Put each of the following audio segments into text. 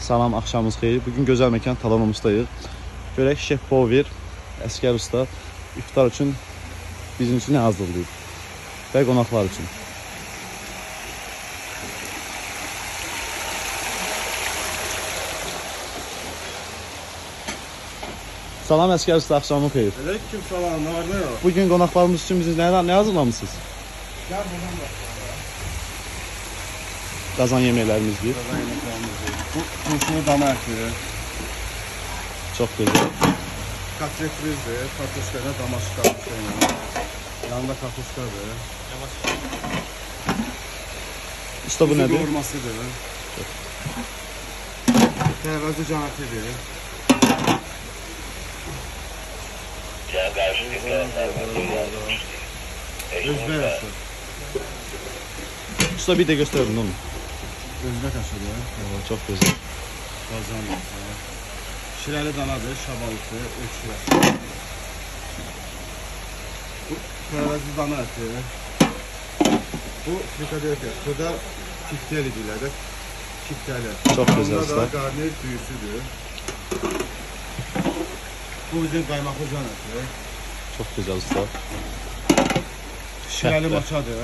Salam, axşamınız xeyir. Bugün gözəl məkan Talanomuz'dayıq. Görək Şef Pover, Əskər Usta iftar üçün bizim üçün nə hazırlayıb və qonaqlar üçün. Salam Əskər Usta, axşamınız xeyir. Aleyküm salam, nə var, nə yox? Bugün qonaqlarımız üçün bizi nə hazırlamışsınız? Gəl buradan bax. Qazan yeməklərimizdir. Qazan yeməklərimizdir. Bu turşulu dana əti. Çox gözəl. Kotletlimizdir. Kartuşkayla damaşıq kartuşkayla. Yanında kartuşkadır. Usta bu nədir? Doğurmasıdır. Tərvəzi can ətidir. Özbək aşı. Usta bir də göstərin onu. Özbək aşıdır. Çox gözəl. Qazan aşı. Şirəli danadır, şabalıqdır, ölçülər. Bu tərvəzi dana əti. Bu frikadelfiya. Burada kifteli deyirlər. Kifteli. Çox gözəl usta. Bunda da qarnir düyüsüdür. Bu bizim qaymaqlı can əti. Çox gözəl usta. Şirəli maçadır.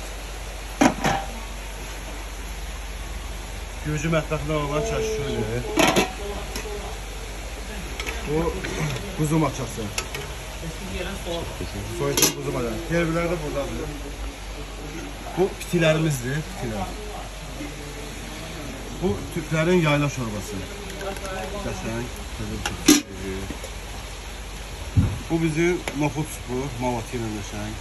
Gürcü mətbəxində olan çəşşöydür. Bu quzu maçası. Soyuqlu quzu maçası. Tervilər də buradadır. Bu pitilərimizdir. Pitilər. Bu Türklərin yayla şorbası. Qəşəng. Bu bizim noxud supu, mavatı ilə qəşəng.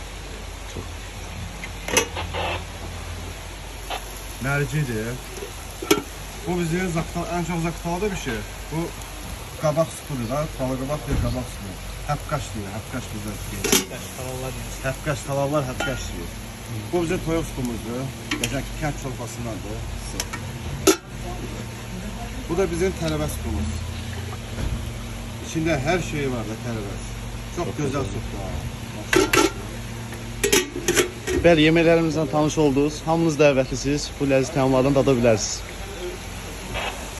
Mərcidir. Bu bizim ən çox zaktalıda bir şey. Bu qabaq supudur da, balı qabaq deyil, qabaq supu. Həpqaş deyil, həpqaş bizdə deyil. Həpqaş talallar həpqaş deyil. Bu bizim toyuq supumuzdur. Qəşəng kənd çorbasındandır. Bu da bizim tələbə supumuz. İçində hər şey var da tələbəs. Çox gözəl suplar. Bəli, yeməklərimizdən tanış oldunuz. Hamınız dəvətlisiniz. Bu ləzzət təamlardan dada bilərsiniz.